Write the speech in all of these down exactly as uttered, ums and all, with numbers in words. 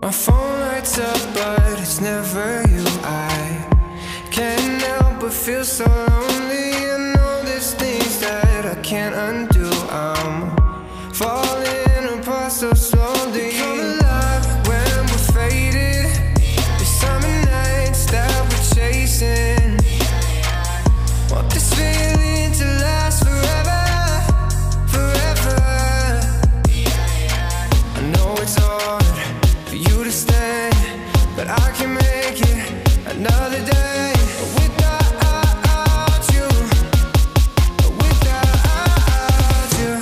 My phone lights up, but it's never you. I can't help but feel so lonely. I know there's things that I can't undo. I'm falling apart so slowly. Come alive when we're faded. The summer nights that we're chasing. Want this feeling to last forever, forever. I know it's hard for you to stay, but I can make it another day without you, without you.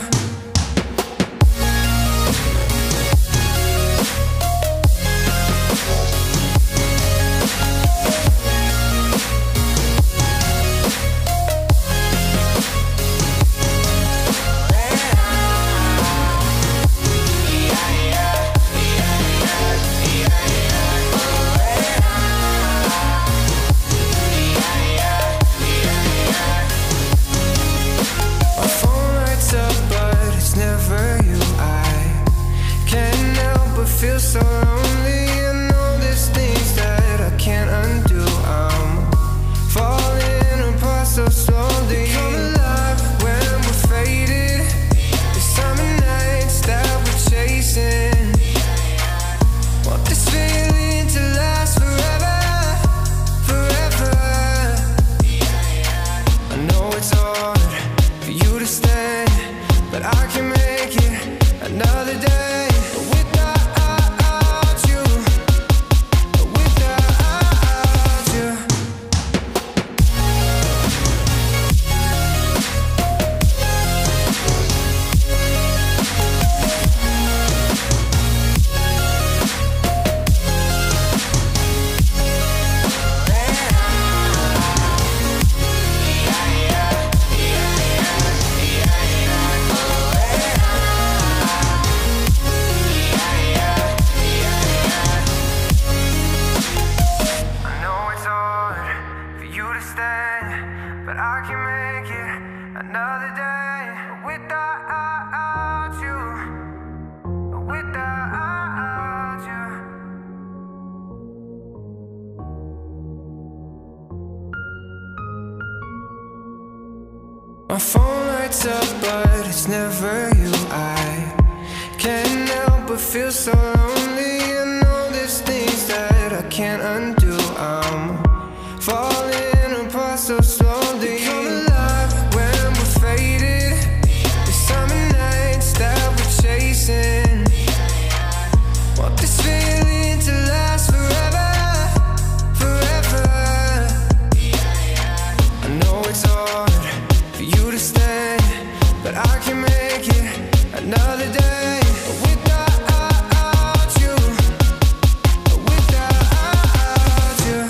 Feel so lonely. I know there's things that I can't undo. I'm falling apart so slowly. Come alive when we're faded. The summer nights that we're chasing. Want this feeling to last forever, forever. I know it's hard for you to stay, but I can make it another day. But I can make it another day without you, without you. My phone lights up, but it's never you. I can't help but feel so lonely. I know there's things that I can't undo. I'm falling apart so slowly. Come alive when we're faded. The summer nights that we're chasing. Want this feeling to last forever, forever. I know it's hard for you to stay, but I can make it another day without you, without you.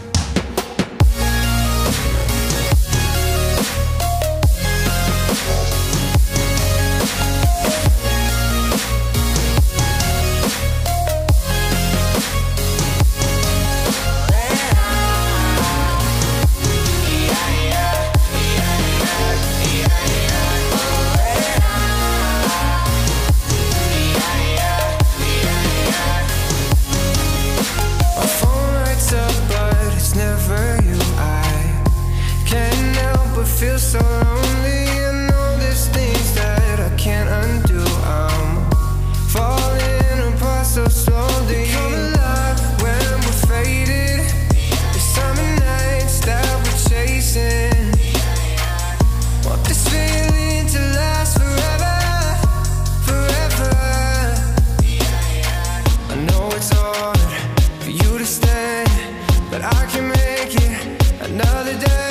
Feel so lonely. I know there's things that I can't undo. I'm falling apart so slowly. Come alive when we're faded. The summer nights that we're chasing. Want this feeling to last forever, forever. I know it's hard for you to stay, but I can make it another day.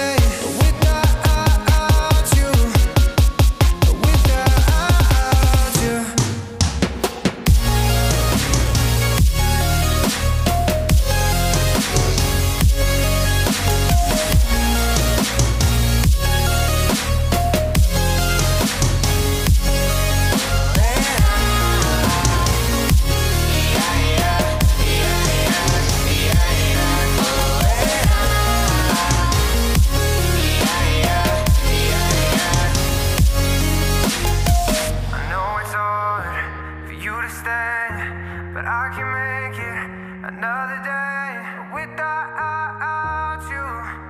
Another day without you,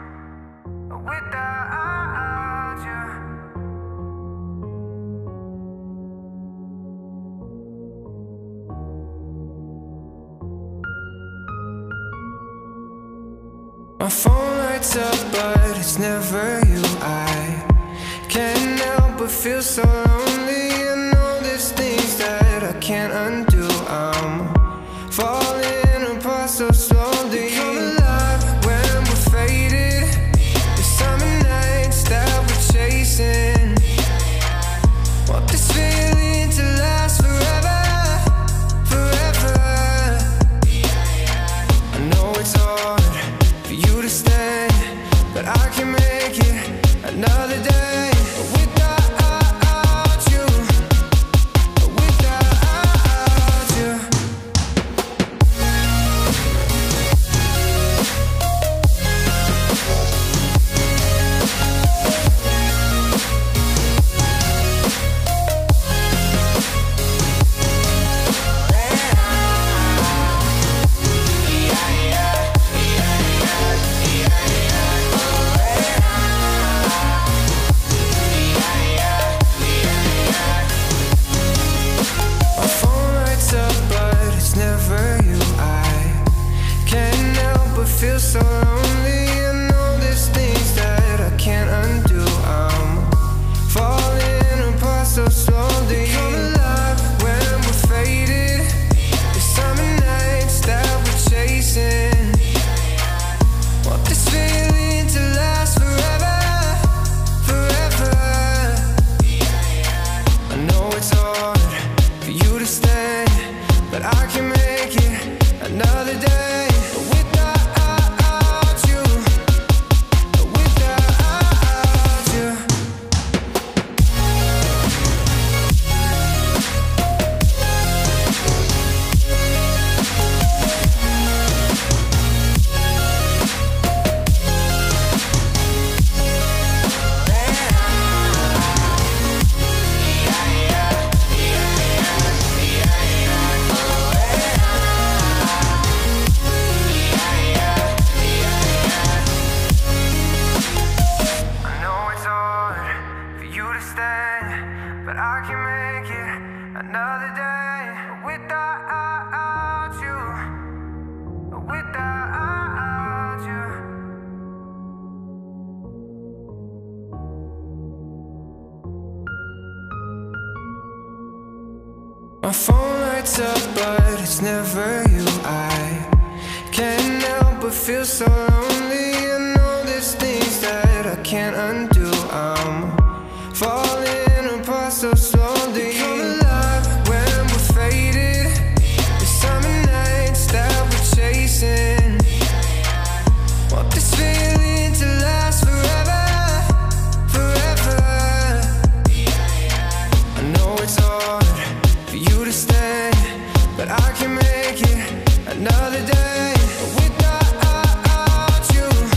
without you. My phone lights up, but it's never you. I can't help but feel so lonely. I know there's things that I can't undo. I'm falling apart so slowly. Come alive when we're faded. The summer nights that we're chasing. Want this feeling to last forever, forever. I know it's hard for you to stay, but I can make it another day without you, without you. My phone lights up, but it's never you. I can't help but feel so lonely. I know there's things that I can't undo. I'm falling apart so slowly. Come alive when we're faded. The summer nights that we're chasing. Want this feeling to last forever, forever. I know it's hard for you to stay, but I can make it another day without you, without you. I know it's hard for you to stay, but I can make it another day without you, without you. My phone lights up, but it's never you. I can't help but feel so lonely. I know there's things that I can't undo. I'm falling apart so slowly. Come alive when we're faded. The summer nights that we're chasing. Want this feeling to last forever, forever. I know it's hard for you to stay, but I can make it another day without you,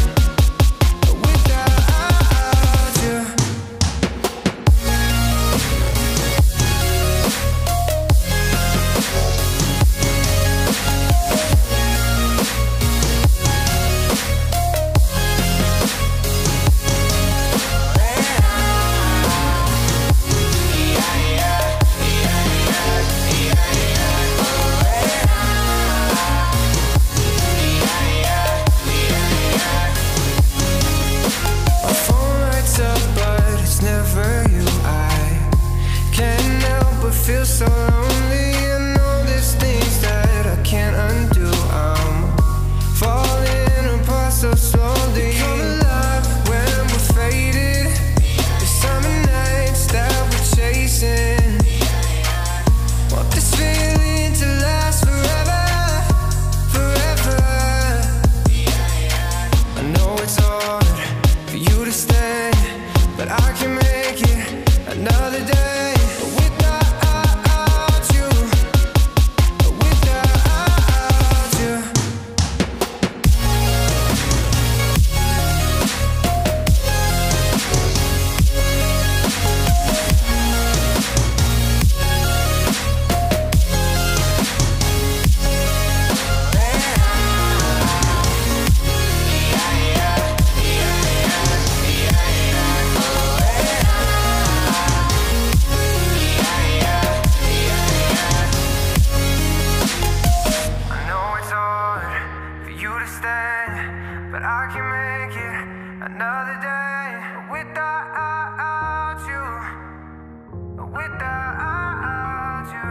stay, but I can make it another day without you, without you.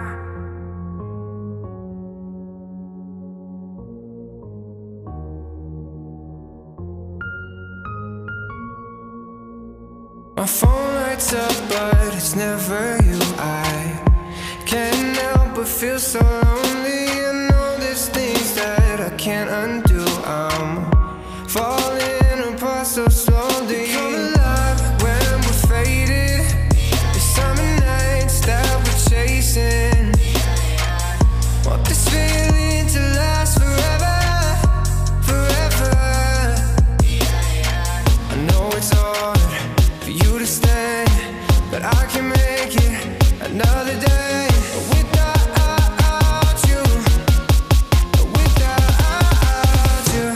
My phone lights up, but it's never you. I can't help but feel so lonely. I know there's things that I can't undo. I'm falling apart so slowly. Come alive when we're faded. The summer nights that we're chasing. Want this feeling to last forever, forever. I know it's hard for you to stay, but I can make it another day without you, without you.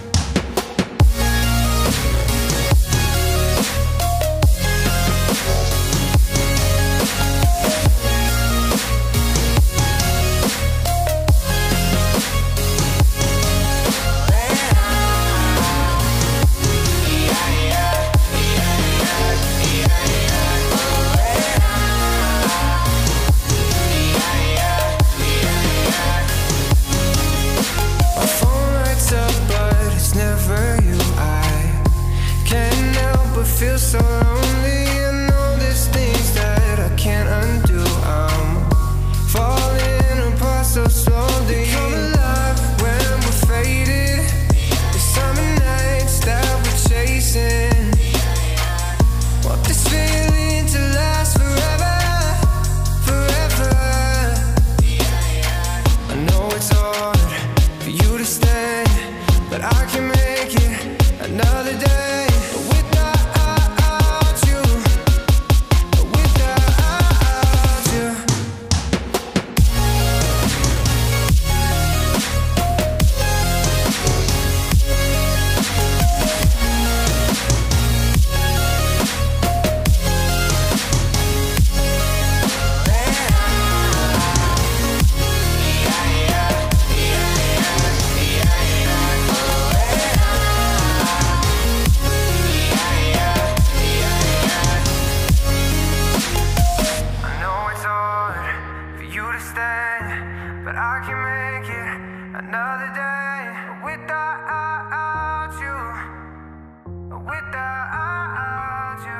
Feel so lonely. I know there's things that I can't undo. I'm falling apart so slowly. Come alive when we're faded. The summer nights that we're chasing. Want this feeling to last forever, forever. I know it's hard for you to stay, but I can make it another day. But I can make it another day without you, without you.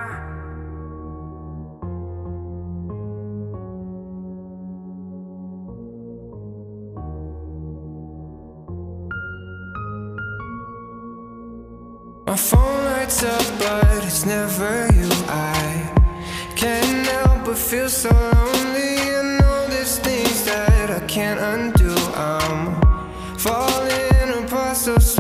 My phone lights up, but it's never you. I can't help but feel so lonely. I know there's things that I can't undo. I'm falling apart so slowly.